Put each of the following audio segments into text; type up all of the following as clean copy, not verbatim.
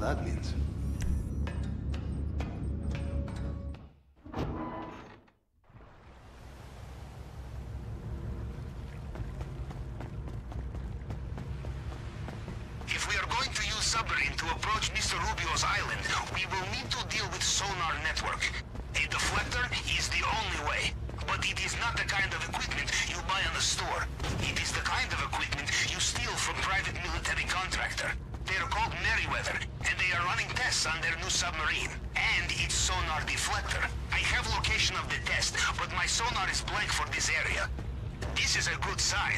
what that means. If we are going to use submarine to approach Mr. Rubio's island, we will need to deal with Sonar network. A deflector is the only way. But it is not the kind of equipment you buy in the store. It is the kind of equipment you steal from private military contractor. They are called Merryweather, and they are running tests on their new submarine. And it's Sonar deflector. I have location of the test, but my sonar is blank for this area. This is a good sign.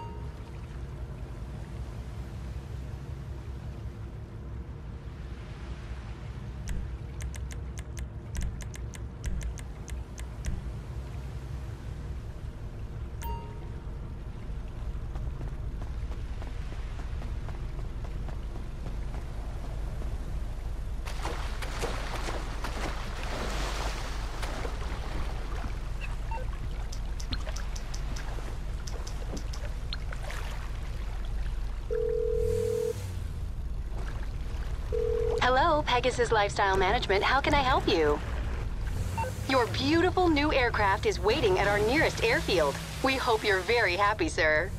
Hello, Pegasus Lifestyle Management. How can I help you? Your beautiful new aircraft is waiting at our nearest airfield. We hope you're very happy, sir.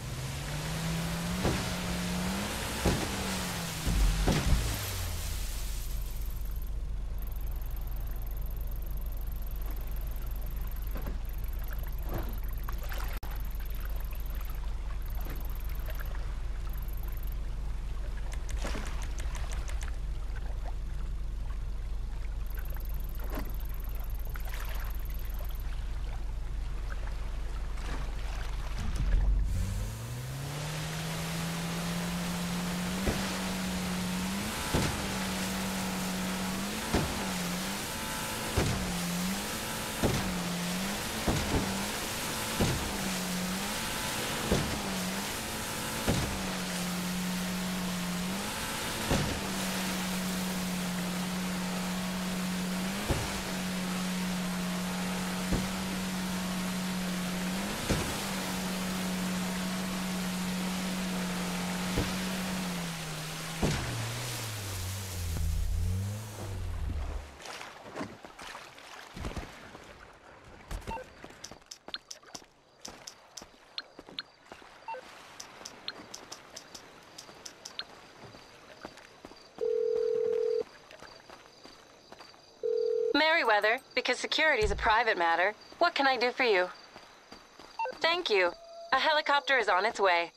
Merryweather, because security is a private matter. What can I do for you? Thank you. A helicopter is on its way.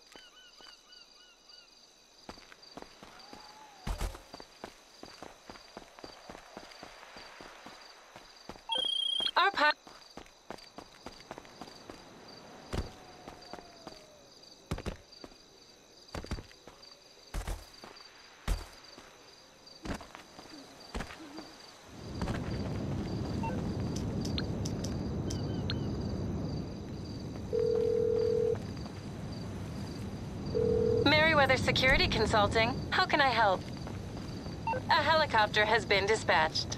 Our pilot... Merryweather Security Consulting. How can I help? A helicopter has been dispatched.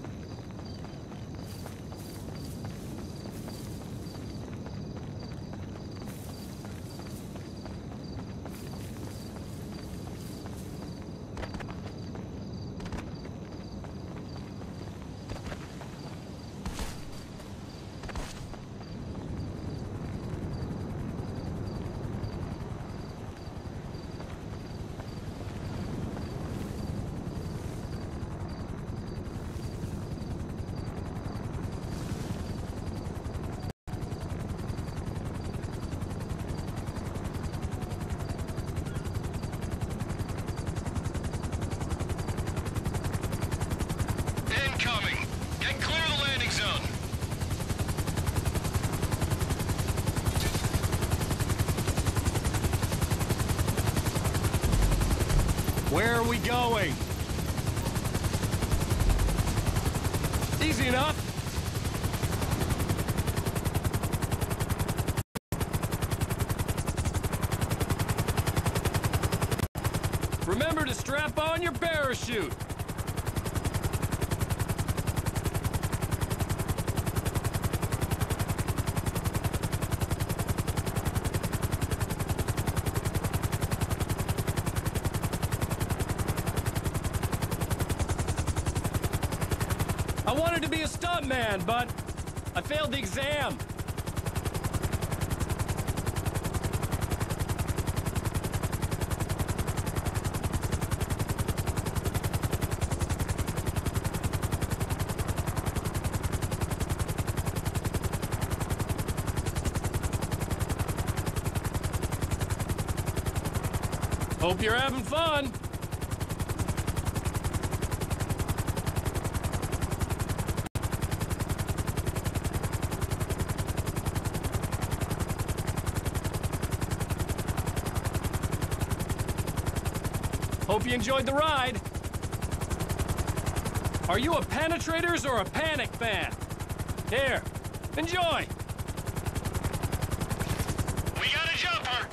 Where are we going? Easy enough. Remember to strap on your parachute. I wanted to be a stuntman, but I failed the exam. Hope you're having fun. Hope you enjoyed the ride. Are you a Penetrators or a Panic fan? Here, enjoy. We got a jumper!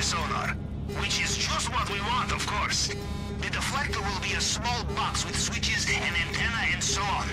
sonar. Which is just what we want, of course. The deflector will be a small box with switches and antenna and so on.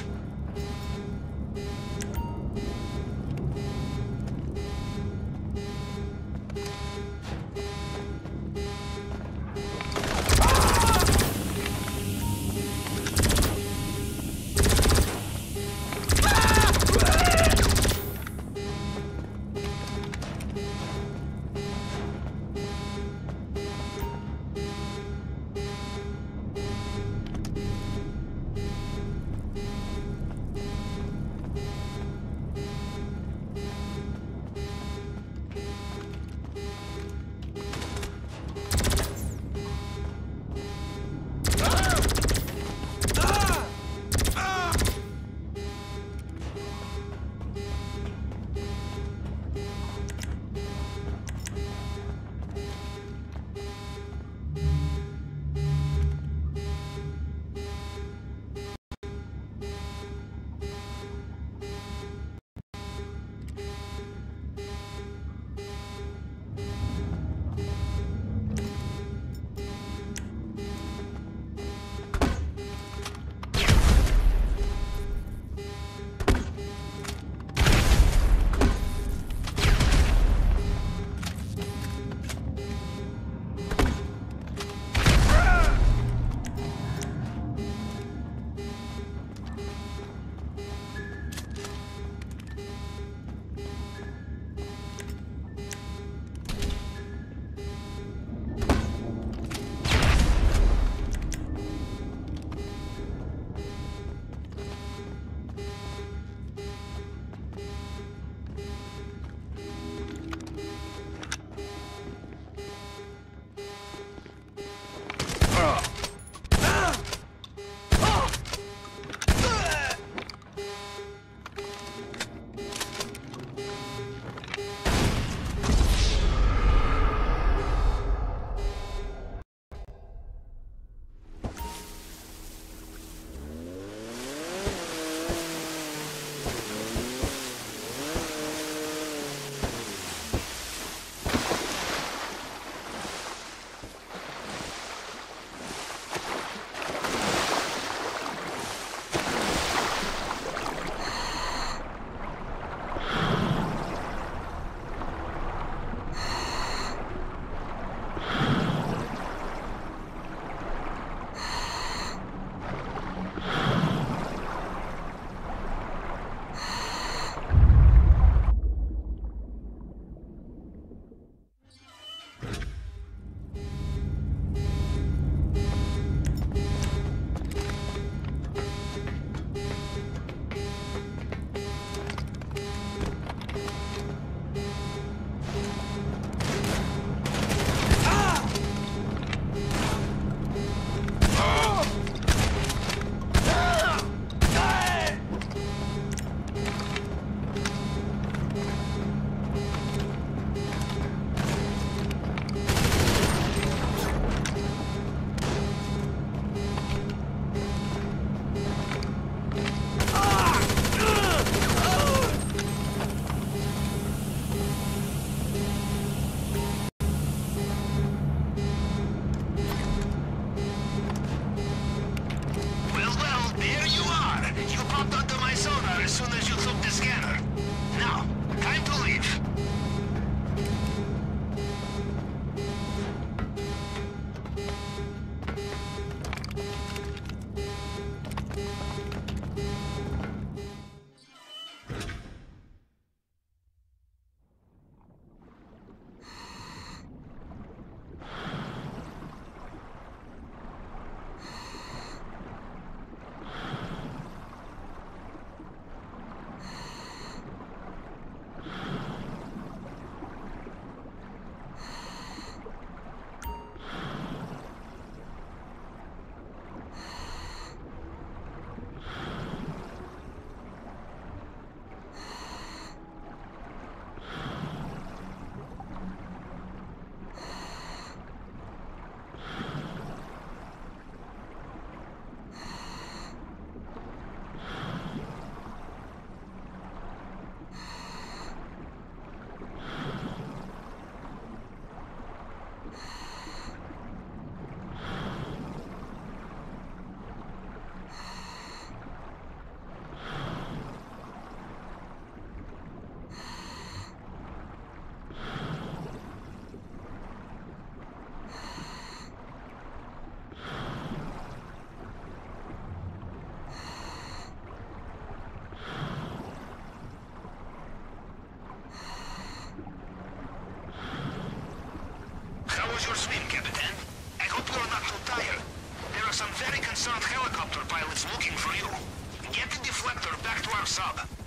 sub.